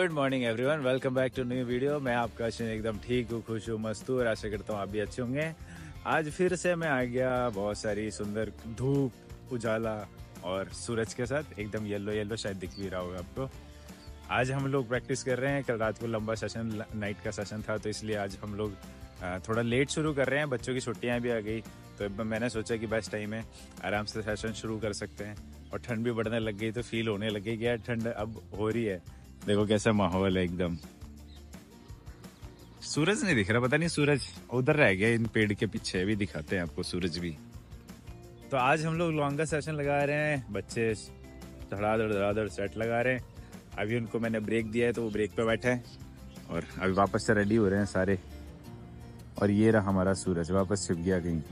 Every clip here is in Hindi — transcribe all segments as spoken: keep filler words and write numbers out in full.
Good morning everyone, welcome back to new video. मैं आपका अश्विन एकदम ठीक हूँ, खुश हूँ, मस्त हूँ और आशा करता हूँ आप भी अच्छे होंगे। आज फिर से मैं आ गया बहुत सारी सुंदर धूप, उजाला और सूरज के साथ, एकदम येलो येलो, शायद दिख भी रहा होगा आपको। आज हम लोग प्रैक्टिस कर रहे हैं। कल रात को लंबा सेशन, नाइट का सेशन था, तो इसलिए आज हम लोग थोड़ा लेट शुरू कर रहे हैं। बच्चों की छुट्टियाँ भी आ गई, तो मैंने सोचा कि बेस्ट टाइम है, आराम से सेशन शुरू कर सकते हैं। और ठंड भी बढ़ने लग गई, तो फील होने लग गई कि यार ठंड अब हो रही है। देखो कैसा माहौल है एकदम। सूरज नहीं दिख रहा, पता नहीं सूरज उधर रह गया इन पेड़ के पीछे। भी दिखाते हैं आपको सूरज भी। तो आज हम लोग लॉन्गर सेशन लगा रहे हैं। बच्चे धड़ाधड़ धड़ाधड़ सेट लगा रहे हैं। अभी उनको मैंने ब्रेक दिया है, तो वो ब्रेक पे बैठे हैं और अभी वापस से रेडी हो रहे हैं सारे। और ये रहा हमारा सूरज, वापस छिप गया कहीं।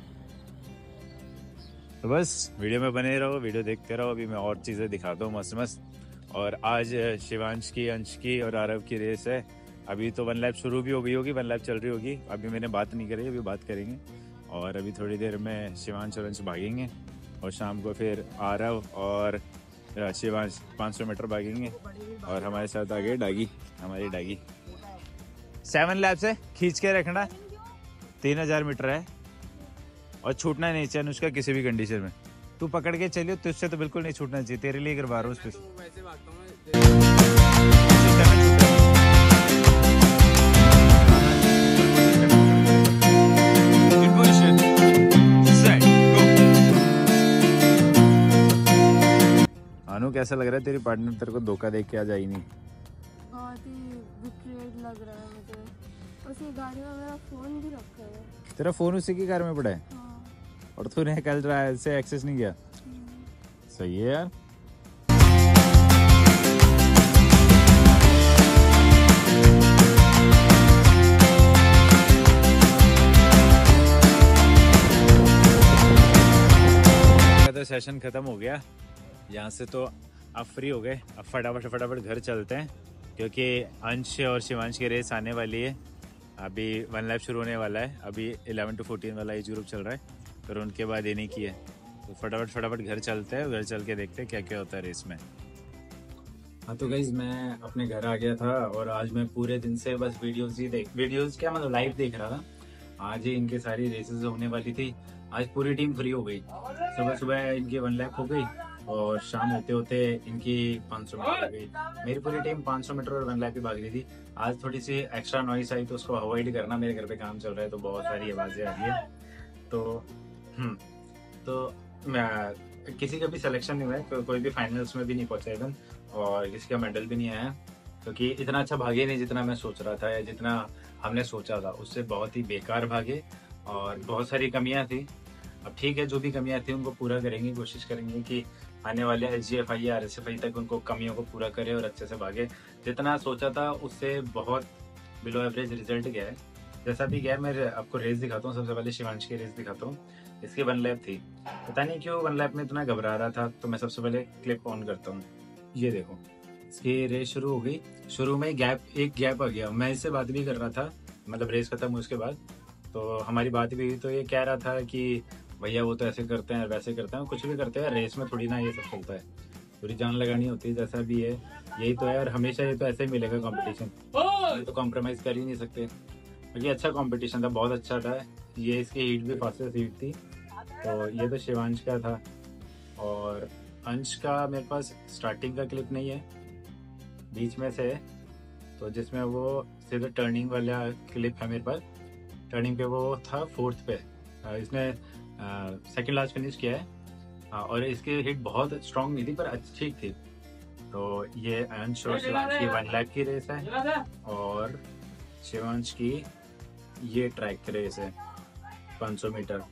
तो बस वीडियो में बने रहो, वीडियो देखते रहो। अभी मैं और चीज़ें दिखाता हूँ मस्त मस्त। और आज शिवांश की, अंश की और आरव की रेस है। अभी तो वन लैप शुरू भी हो गई होगी, वन लैप चल रही होगी। अभी मैंने बात नहीं करी, अभी बात करेंगे। और अभी थोड़ी देर में शिवांश और अंश भागेंगे और शाम को फिर आरव और शिवांश पाँच सौ मीटर भागेंगे। और हमारे साथ आ गए डागी, हमारी डागी। सेवन लैप्स है, खींच के रखना। तीन हजार मीटर है और छूटना नहीं चाहिए अनुष्का किसी भी कंडीशन में। तू पकड़ के चलियो, तुझसे तो बिल्कुल नहीं छूटना चाहिए। तेरे लिए करवा रहा हूँ उस अनु, कैसा लग रहा है तेरी पार्टनर तेरे को धोखा देख के आज आई नहीं? बहुत ही बिट्रेड लग रहा है मुझे। उसने गाड़ी में मेरा फोन भी रखा है। तेरा फोन उसी की कार में पड़ा है? हाँ। और तूने कल से एक्सेस नहीं किया? सही है यार। तो सेशन खत्म हो गया यहाँ से, तो अब फ्री हो गए। अब फटाफट फटाफट घर चलते हैं, क्योंकि अंश और शिवांश की रेस आने वाली है। अभी वन लैप शुरू होने वाला है। अभी इलेवन टू फोर्टीन वाला एज ग्रुप चल रहा है, फिर उनके बाद ये नहीं की है। तो फटाफट फटाफट घर चलते हैं, घर चल के देखते हैं क्या क्या होता है रेस में। हाँ तो गाइज, मैं अपने घर आ गया था और आज मैं पूरे दिन से बस वीडियोस ही देख वीडियोस क्या मतलब लाइव देख रहा था। आज ही इनके सारी रेसेस होने वाली थी। आज पूरी टीम फ्री हो गई। सुबह सुबह इनकी वन लैप हो गई और शाम होते होते इनकी पाँच सौ मीटर हो गई। मेरी पूरी टीम पाँच सौ मीटर और वन लैप ही भाग रही थी। आज थोड़ी सी एक्स्ट्रा नॉइस आई, तो उसको अवॉइड करना। मेरे घर पे काम चल रहा है, तो बहुत सारी आवाजें आ रही है। तो हम्म तो मैं किसी का भी सिलेक्शन नहीं हुआ है, तो कोई भी फाइनल्स में भी नहीं पहुंचा इवन, और किसी का मेडल भी नहीं आया, क्योंकि तो इतना अच्छा भागे नहीं जितना मैं सोच रहा था या जितना हमने सोचा था। उससे बहुत ही बेकार भागे और बहुत सारी कमियां थी। अब ठीक है, जो भी कमियां थी उनको पूरा करेंगे, कोशिश करेंगे कि आने वाले एच जी एफ आई या आर एस एफ आई तक उनको कमियों को पूरा करे और अच्छे से भागे। जितना सोचा था उससे बहुत बिलो एवरेज रिजल्ट गया है। जैसा भी गया, मैं आपको रेस दिखाता हूँ। सबसे पहले शिवांश की रेस दिखाता हूँ। इसकी वन लैप थी, पता नहीं क्यों वन लैप में इतना घबरा रहा था। तो मैं सबसे पहले क्लिप ऑन करता हूँ। ये देखो, इसकी रेस शुरू हो गई। शुरू में गैप एक गैप आ गया। मैं इससे बात भी कर रहा था, मतलब रेस खत्म हुई उसके बाद तो हमारी बात भी हुई। तो ये कह रहा था कि भैया वो तो ऐसे करते हैं वैसे करते हैं, कुछ भी करते हैं, रेस में थोड़ी ना ये सब चलता है, पूरी जान लगानी होती है। जैसा भी है यही तो है, और हमेशा ये तो ऐसे ही मिलेगा कंपटीशन। ये तो कॉम्प्रोमाइज कर ही नहीं सकते। ये अच्छा कंपटीशन था, बहुत अच्छा था। ये इसकी हीट भी फास्टेस्ट हीट थी। तो ये तो शिवांश का था। और अंश का मेरे पास स्टार्टिंग का क्लिप नहीं है, बीच में से है, तो जिसमें वो सीधे टर्निंग वाला क्लिप है मेरे पास। टर्निंग पे वो था फोर्थ पे। इसने सेकंड लास्ट फिनिश किया है और इसकी हिट बहुत स्ट्रांग नहीं थी, पर अच्छी ठीक थी। तो ये अंश और शिवांश की वन लैप की रेस है और शिवांश की ये ट्रैक रेस है पाँच सौ मीटर।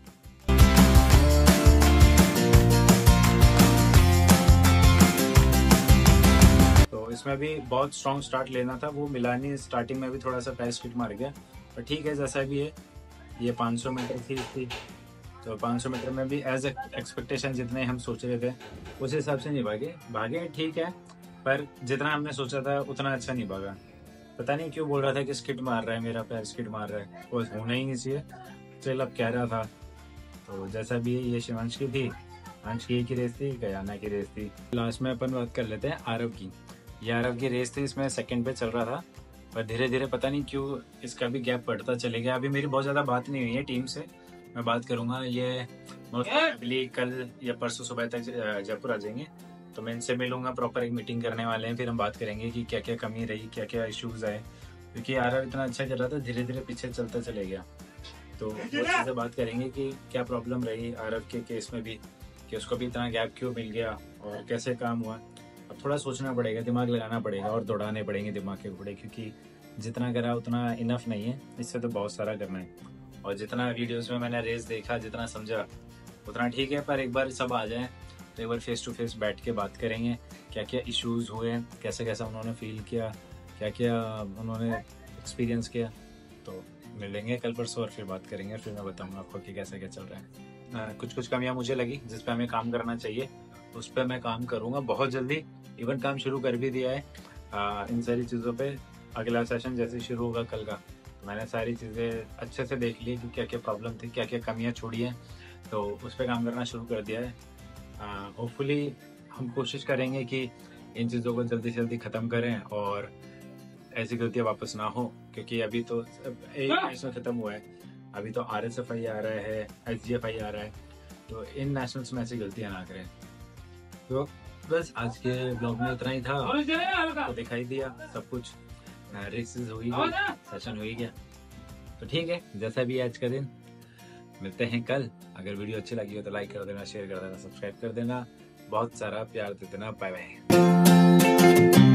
तो इसमें भी बहुत स्ट्रॉन्ग स्टार्ट लेना था, वो मिला नहीं। स्टार्टिंग में भी थोड़ा सा पैर स्किट मार गया, पर ठीक है जैसा भी है। ये पाँच सौ मीटर थी इसकी, तो पाँच सौ मीटर में भी एज एक्सपेक्टेशन जितने हम सोच रहे थे उस हिसाब से नहीं भागे। भागे ठीक है, पर जितना हमने सोचा था उतना अच्छा नहीं भागा। पता नहीं क्यों बोल रहा था कि स्किट मार रहा है, मेरा पैर स्किट मार रहा है, वो होना ही नहीं चाहिए। चल अब कह रहा था, तो जैसा भी ये शिवांश की थी, अंश की रेस थी, गयाना की रेस थी। लास्ट में अपन बात कर लेते हैं आरव की। ये आरव की रेस थी, इसमें सेकंड पे चल रहा था, पर धीरे धीरे पता नहीं क्यों इसका भी गैप बढ़ता चले गया। अभी मेरी बहुत ज़्यादा बात नहीं हुई है टीम से, मैं बात करूँगा। ये अगली कल या परसों सुबह तक जयपुर आ जाएंगे, तो मैं इनसे मिलूंगा, प्रॉपर एक मीटिंग करने वाले हैं, फिर हम बात करेंगे कि क्या क्या कमी रही, क्या क्या इश्यूज आए। क्योंकि आरव इतना अच्छा कर रहा था, धीरे धीरे पीछे चलता चले गया, तो वो चीज़ें बात करेंगे कि क्या प्रॉब्लम रही आरव के केस में भी, कि उसको भी इतना गैप क्यों मिल गया और कैसे काम हुआ। अब थोड़ा सोचना पड़ेगा, दिमाग लगाना पड़ेगा और दौड़ाने पड़ेंगे दिमाग के घोड़े, क्योंकि जितना करा उतना इनफ नहीं है, इससे तो बहुत सारा करना है। और जितना वीडियोस में मैंने रेस देखा, जितना समझा उतना ठीक है, पर एक बार सब आ जाए तो एक बार फेस टू फेस बैठ के बात करेंगे, क्या क्या इश्यूज हुए, कैसे कैसा उन्होंने फील किया, क्या क्या उन्होंने एक्सपीरियंस किया। तो मिलेंगे कल परसों और फिर बात करेंगे, फिर मैं बताऊंगा आपको कि कैसा क्या चल रहा है। आ, कुछ कुछ कमियां मुझे लगी जिस पे हमें काम करना चाहिए, उस पर मैं काम करूंगा बहुत जल्दी। इवन काम शुरू कर भी दिया है आ, इन सारी चीज़ों पे। अगला सेशन जैसे शुरू होगा कल का, तो मैंने सारी चीज़ें अच्छे से देख ली कि क्या क्या प्रॉब्लम थी, क्या क्या कमियां छोड़ी हैं, तो उस पर काम करना शुरू कर दिया है। होपफुली हम कोशिश करेंगे कि इन चीज़ों को जल्दी से जल्दी ख़त्म करें और ऐसी गलतियाँ वापस ना हो, क्योंकि अभी तो एक नेशनल ख़त्म हुआ है, अभी तो आर एस एफ आई आ रहा है, एस जी एफ आई आ रहा है, तो इन नेशनल्स में ऐसी गलतियाँ ना करें। तो बस आज के ब्लॉग में इतना ही था, तो दिखाई दिया सब कुछ, रेसेस हो ही गई, सेशन हो ही गया, तो ठीक है। जैसा भी आज का दिन, मिलते हैं कल। अगर वीडियो अच्छी लगी हो तो लाइक कर देना, शेयर कर देना, सब्सक्राइब कर देना, बहुत सारा प्यार दे देना। Bye bye.